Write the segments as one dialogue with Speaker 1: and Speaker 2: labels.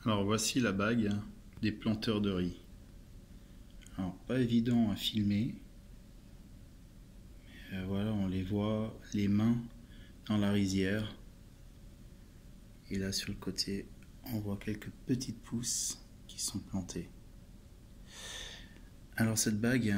Speaker 1: Alors voici la bague des planteurs de riz. Alors pas évident à filmer. Voilà, on les voit, les mains dans la rizière. Et là sur le côté, on voit quelques petites pousses qui sont plantées. Alors cette bague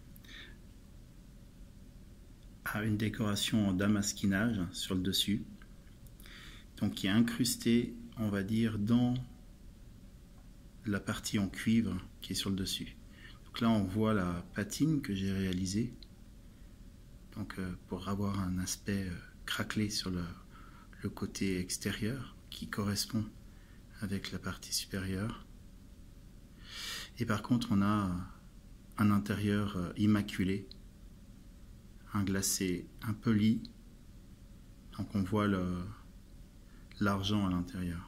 Speaker 1: a une décoration en damasquinage sur le dessus. Donc qui est incrustée, on va dire, dans la partie en cuivre qui est sur le dessus. Donc là on voit la patine que j'ai réalisée, donc pour avoir un aspect craquelé sur le côté extérieur qui correspond avec la partie supérieure. Et par contre on a un intérieur immaculé, un glacé un peu lisse, donc on voit l'argent à l'intérieur.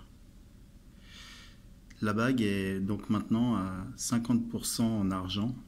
Speaker 1: La bague est donc maintenant à 50% en argent,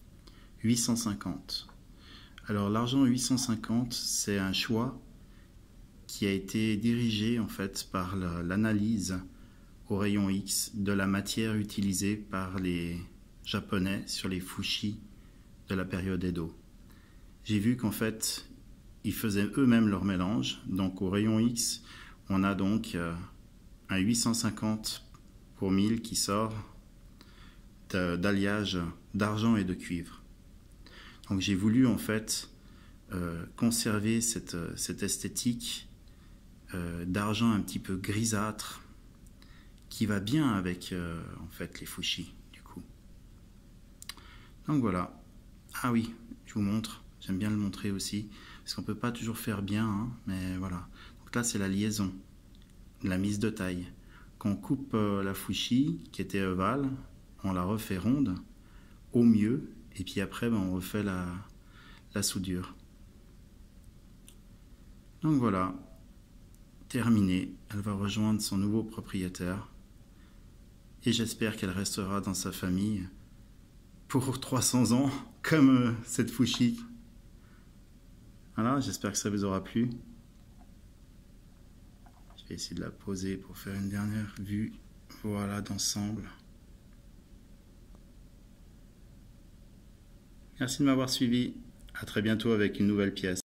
Speaker 1: 850. Alors l'argent 850, c'est un choix qui a été dirigé en fait par l'analyse au rayon X de la matière utilisée par les Japonais sur les fushis de la période Edo. J'ai vu qu'en fait, ils faisaient eux-mêmes leur mélange. Donc au rayon X, on a donc un 850 pour 1000 qui sort d'alliage d'argent et de cuivre. Donc j'ai voulu en fait conserver cette esthétique d'argent un petit peu grisâtre qui va bien avec en fait les fushis du coup. Donc voilà. Ah oui, je vous montre. J'aime bien le montrer aussi parce qu'on peut pas toujours faire bien, hein, mais voilà. Donc là c'est la liaison, la mise de taille. Quand on coupe la fushi qui était ovale, on la refait ronde au mieux et puis après on refait la soudure. Donc voilà, terminé. Elle va rejoindre son nouveau propriétaire et j'espère qu'elle restera dans sa famille pour 300 ans comme cette fushi. Voilà, j'espère que ça vous aura plu. Je vais essayer de la poser pour faire une dernière vue, voilà, d'ensemble. Merci de m'avoir suivi. À très bientôt avec une nouvelle pièce.